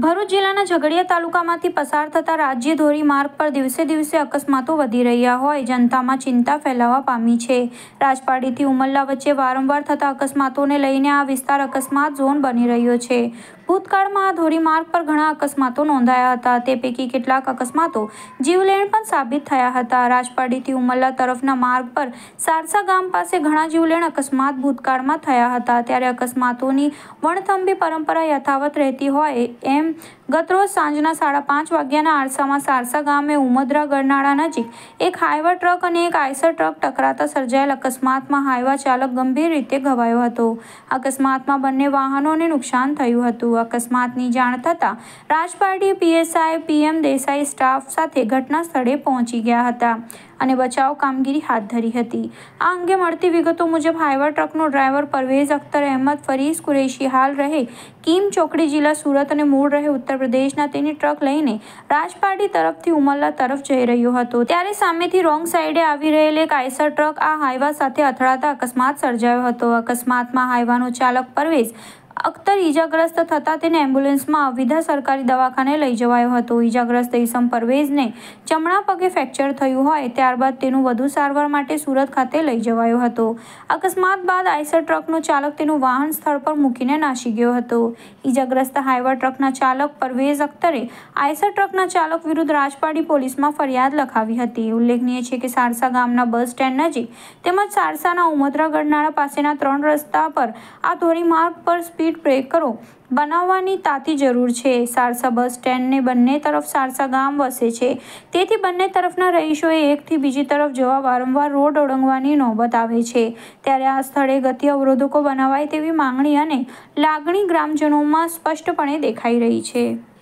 ભરૂચ જિલ્લાના ઝઘડિયા તાલુકામાંથી પસાર થતા રાજ્ય ધોરીમાર્ગ પર દિવસે દિવસે અકસ્માતો વધી રહ્યા હોય જનતામાં ચિંતા ફેલાવા પામી છે। રાજપાડીથી ઉમલ્લા વચ્ચે વારંવાર થતા અકસ્માતોને લઈને આ વિસ્તાર અકસ્માત ઝોન બની રહ્યો છે। ભૂતકાળમાં આ ધોરીમાર્ગ પર ઘણા અકસ્માતો નોંધાયા હતા। તે પૈકી કેટલાક અકસ્માતો જીવલેણ પણ સાબિત થયા હતા। રાજપાડીથી ઉમલ્લા તરફના માર્ગ પર સારસા ગામ પાસે ઘણા જીવલેણ અકસ્માત ભૂતકાળમાં થયા હતા। ત્યારે અકસ્માતોની વણથંભી પરંપરા યથાવત રહેતી હોય એમ ગતરોજ સાંજના 5:30 વાગ્યાના આરસામાં સારસા ગામે ઉમદ્રા ગરનાળા નજીક એક હાઈવા ટ્રક અને એક આઈસર ટ્રક ટકરાતા સર્જાયેલ અકસ્માતમાં હાઈવા ચાલક ગંભીર રીતે ઘવાયો હતો। અકસ્માતમાં બંને વાહનોને નુકસાન થયું હતું। અકસ્માતની જાણ થતાં Rajpardi PSI PM Desai staff સાથે ઘટના સ્થળે પહોંચી ગયા હતા અને બચાવ કામગીરી હાથ ધરી હતી। આ અંગે મળતી વિગતો મુજબ હાઈવા ટ્રકનો ડ્રાઈવર પરવેઝ અખ્તર અહેમદ ફરીસ કુરેશી હાલ રહે કીમ ચોકડી જિલ્લા સુરત અને મૂળ રહે ઉત્તર પ્રદેશના તેની ટ્રક લઈને રાજપારડી તરફથી ઉમલ્લા તરફ જઈ રહ્યો હતો। ત્યારે સામેથી રોંગ સાઈડે આવી રહેલ એક આઈસર ટ્રક આ હાઈવા સાથે અથડાતા અકસ્માત સર્જાયો હતો। અકસ્માતમાં હાઈવાનો ચાલક પરવેઝ અખ્તર ઈજાગ્રસ્ત થતાં તેને એમ્બ્યુલન્સમાં અવિધા સરકારી દવાખાને લઈ જવાયો હતો। ઈજાગ્રસ્ત ઈસમ પરવેઝને જમણા પગે ફ્રેક્ચર થયું હોય ત્યારબાદ તેનું વધુ સારવાર માટે સુરત ખાતે લઈ જવાયો હતો। અકસ્માત બાદ આઈસર ટ્રકનો ચાલક તેનું વાહન સ્થળ પર મૂકીને નાસી ગયો હતો। ઈજાગ્રસ્ત હાઈવા ટ્રકના ચાલક પરવેઝ અખ્તરે આઈસર ટ્રકના ચાલક વિરુદ્ધ રાજપારડી પોલીસમાં ફરિયાદ લખાવી હતી। ઉલ્લેખનીય છે કે સારસા ગામના બસ સ્ટેન્ડ નજીક તેમજ સારસાના ઉમદ્રા ગરનાળા પાસેના 3 રસ્તા પર આ ધોરીમાર્ગ પર સ્પીડ બ્રેકરો બનાવવાની તાતી જરૂર છે। સારસા બસ સ્ટેન્ડને બંને તરફ સારસા ગામ વસે છે, તેથી બંને તરફના રહીશોએ એકથી બીજી તરફ જવા વારંવાર રોડ ઓળંગવાની નોબત આવે છે। ત્યારે આ સ્થળે ગતિ અવરોધકો બનાવાય તેવી માંગણી અને લાગણી ગ્રામજનોમાં સ્પષ્ટપણે દેખાઈ રહી છે।